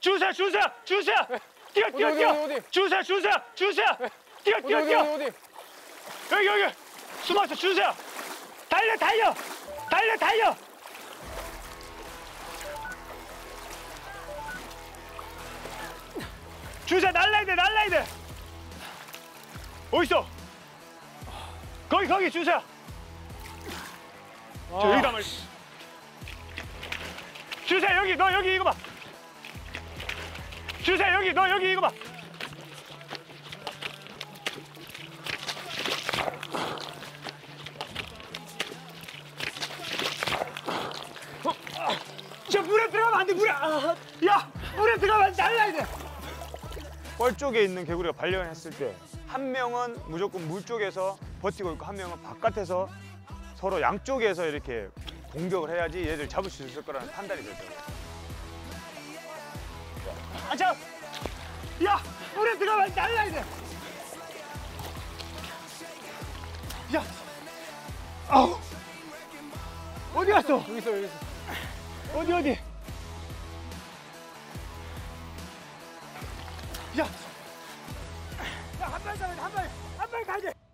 주세요. 뛰어. 주세요. 뛰어. 여기. 숨어서 주세요. 달려. 주세요. 날라야 돼. 어딨어? 거기 주세요. 저 여기다 말. 주세요. 너 여기 이거 봐. 주세요. 너 여기 이거 봐. 저 물에 들어가면 안 돼. 물에 들어가면 날라야 돼. 뻘 쪽에 있는 개구리가 발견했을 때 한 명은 무조건 물 쪽에서 버티고 있고 한 명은 바깥에서 서로 양쪽에서 이렇게 공격을 해야지 얘를 잡을 수 있을 거라는 판단이 되죠. 물에 들어가면 날라야 돼. 어디 갔어? 여기 있어. 어디? 한 발 가야 돼.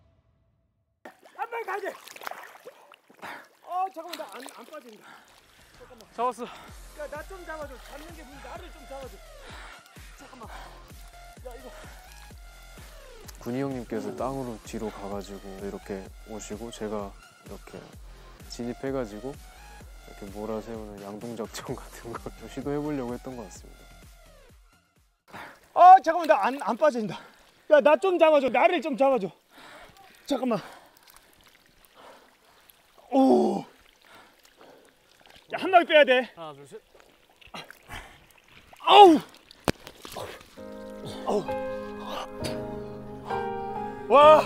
잠깐만, 나 안 빠진다. 잠깐만. 잡았어. 야, 나 좀 잡아줘. 잡는 게 나를 좀 잡아줘. 잠깐만. 야, 이거. 군희 형님께서 땅으로 뒤로 가가지고 이렇게 오시고 제가 이렇게 진입해가지고 이렇게 몰아세우는 양동작전 같은 걸 좀 시도해보려고 했던 것 같습니다. 잠깐만, 나 안 빠진다. 야, 나 좀 잡아줘. 나를 좀 잡아줘. 잠깐만. 오. 야, 한 마리 빼야 돼. 하나, 둘, 셋. 아우. 와.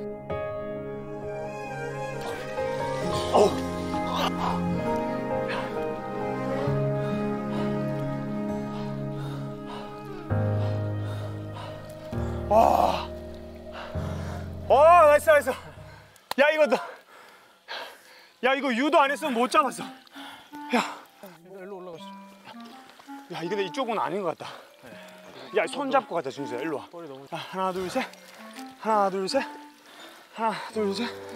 와, 나이스. 야, 이거 유도 안 했으면 못 잡았어. 일로 올라가시죠. 야, 근데 이쪽은 아닌 것 같다. 야, 손 잡고 가자, 준수야. 일로 와. 뻘이 너무. 하나, 둘, 셋.